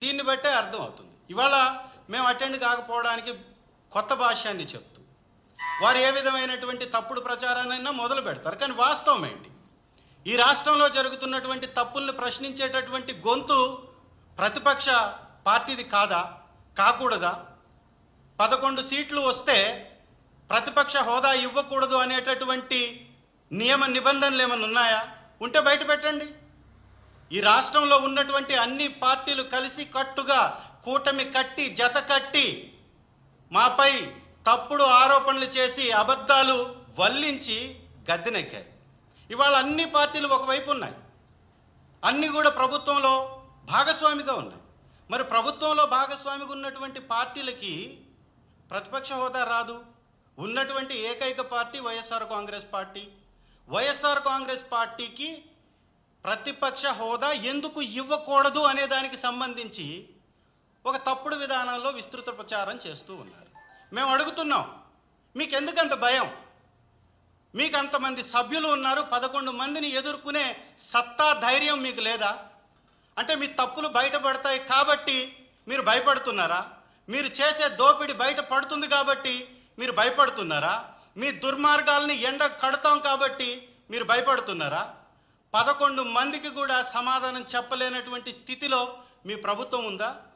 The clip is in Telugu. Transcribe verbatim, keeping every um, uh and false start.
దీన్ని బట్టే అర్థం అవుతుంది. ఇవాళ మేము అటెండ్ కాకపోవడానికి కొత్త భాష్యాన్ని చెప్తూ వారు ఏ విధమైనటువంటి తప్పుడు ప్రచారాన్నైనా మొదలు పెడతారు. కానీ వాస్తవం ఏంటి? ఈ రాష్ట్రంలో జరుగుతున్నటువంటి తప్పుల్ని ప్రశ్నించేటటువంటి గొంతు ప్రతిపక్ష పార్టీది కాదా, కాకూడదా? పదకొండు సీట్లు వస్తే ప్రతిపక్ష హోదా ఇవ్వకూడదు అనేటటువంటి నియమ నిబంధనలు ఏమైనా ఉన్నాయా? ఉంటే బయట పెట్టండి. ఈ రాష్ట్రంలో ఉన్నటువంటి అన్ని పార్టీలు కలిసి కట్టుగా కూటమి కట్టి జత కట్టి మాపై తప్పుడు ఆరోపణలు చేసి అబద్ధాలు వల్లించి గద్దెనెక్కాయి. ఇవాళ అన్ని పార్టీలు ఒకవైపు ఉన్నాయి, అన్నీ కూడా ప్రభుత్వంలో భాగస్వామిగా ఉన్నాయి. మరి ప్రభుత్వంలో భాగస్వామిగా ఉన్నటువంటి పార్టీలకి ప్రతిపక్ష హోదా రాదు. ఉన్నటువంటి ఏకైక పార్టీ వైఎస్ఆర్ కాంగ్రెస్ పార్టీ. వైఎస్ఆర్ కాంగ్రెస్ పార్టీకి ప్రతిపక్ష హోదా ఎందుకు ఇవ్వకూడదు అనే దానికి సంబంధించి ఒక తప్పుడు విధానంలో విస్తృత ప్రచారం చేస్తూ ఉన్నారు. మేము అడుగుతున్నాం, మీకు ఎందుకంత భయం? మీకు అంతమంది సభ్యులు ఉన్నారు, పదకొండు మందిని ఎదుర్కొనే సత్తా ధైర్యం మీకు లేదా? అంటే మీ తప్పులు బయటపడతాయి కాబట్టి మీరు భయపడుతున్నారా? మీరు చేసే దోపిడీ బయట పడుతుంది కాబట్టి మీరు భయపడుతున్నారా? మీ దుర్మార్గాల్ని ఎండ కడతాం కాబట్టి మీరు భయపడుతున్నారా? పదకొండు మందికి కూడా సమాధానం చెప్పలేనటువంటి స్థితిలో మీ ప్రభుత్వం ఉందా?